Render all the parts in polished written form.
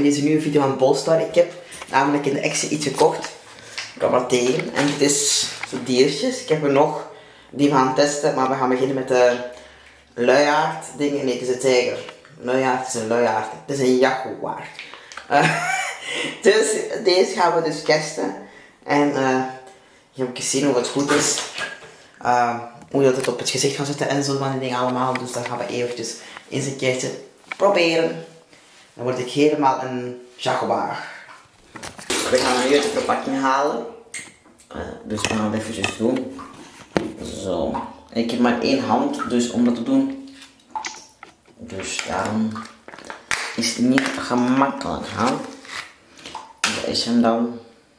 in deze nieuwe video van Polestar. Ik heb namelijk in de Exie iets gekocht. Ik kwam er tegen en het is zo diertjes. Ik heb er nog die we gaan testen, maar we gaan beginnen met de luiaard dingen. Nee, het is een tijger. Luiaard is een luiaard. Het is een jaguar. Dus deze gaan we dus testen. En je moet eens zien of het goed is. Hoe dat het op het gezicht gaan zetten en zo van die dingen allemaal. Dus dat gaan we eventjes eens een keertje proberen. Dan word ik helemaal een jaguar. We gaan nu uit de verpakking halen. Dus we gaan het eventjes doen. Zo. Ik heb maar één hand, dus om dat te doen. Dus daarom is het niet gemakkelijk. Dat is hem dan.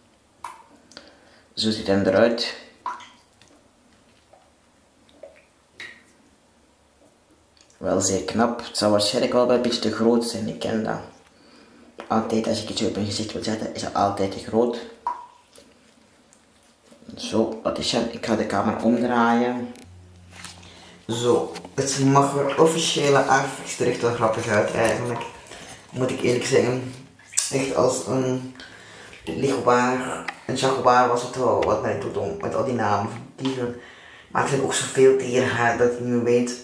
Zo ziet hij eruit. Wel zeer knap. Het zal waarschijnlijk wel een beetje te groot zijn, ik ken dat. Altijd als ik iets op mijn gezicht wil zetten, is het altijd te groot. Zo, dat is hem. Ik ga de camera omdraaien. Zo, het mag er officiële aanvraag echt wel grappig uit eigenlijk. Moet ik eerlijk zeggen. Echt als een jaguar. Een jaguar was het wel wat mij doet om met al die namen van dieren. Maar er zijn ook zoveel dieren dat ik nu weet.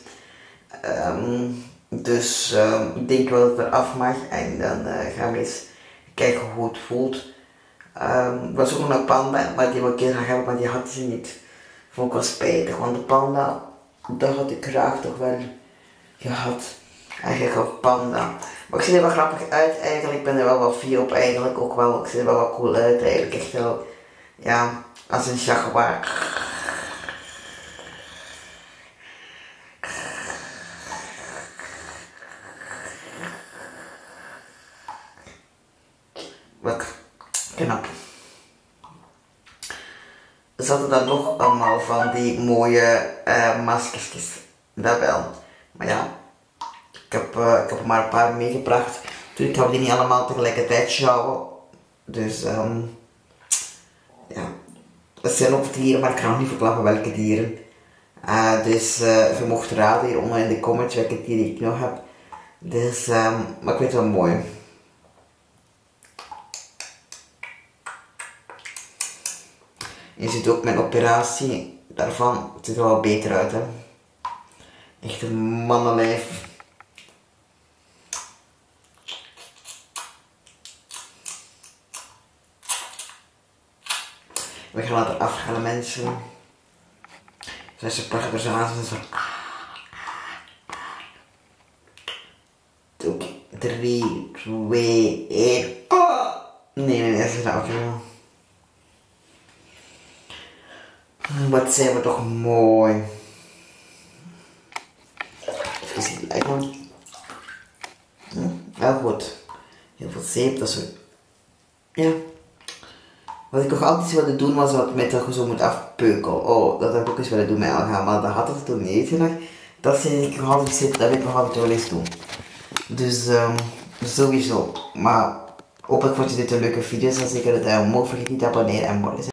Dus ik denk wel dat het eraf mag en dan gaan we eens kijken hoe het voelt. Er was ook nog een panda, maar die wil ik een keer graag hebben, maar die had ze niet. Vond ik wel spijtig, want de panda, dat had ik graag toch wel gehad. Eigenlijk een panda. Maar ik zie er wel grappig uit eigenlijk, ik ben er wel wat fier op eigenlijk ook wel. Ik zie er wel wat cool uit eigenlijk, echt wel, ja, als een jaguar. Wat knap. Er zaten dan nog allemaal van die mooie maskertjes. Dat wel. Maar ja, ik heb er maar een paar meegebracht. Toen gaan we die niet allemaal tegelijkertijd sjouwen. Dus ja, dat zijn ook dieren, maar ik ga nog niet verklappen welke dieren. Dus je mocht raden hieronder in de comments welke dieren ik nog heb. Dus, maar ik vind het wel mooi. Je ziet ook mijn operatie daarvan, het ziet er wel beter uit, hè. Echt een mannenlijf. We gaan het eraf halen, mensen. Zijn ze prachtig aan, zo. 3, 2, 1. Nee, dat is eraf. Wat zijn we toch mooi. Even zien, lijkt me. Wel goed. Heel veel zeep, dat is zo. Ja. Wat ik nog altijd wilde doen was wat met dat je zo moet afpeukelen. Oh, dat heb ik ook eens willen doen met Elga, maar dat had het toen niet gedaan. Dat zie ik nog altijd zitten, dat wil ik nog altijd wel eens doen. Dus sowieso. Maar hopelijk vond je dit een leuke video, dan zeker het duim omhoog, vergeet niet te abonneren en morgen.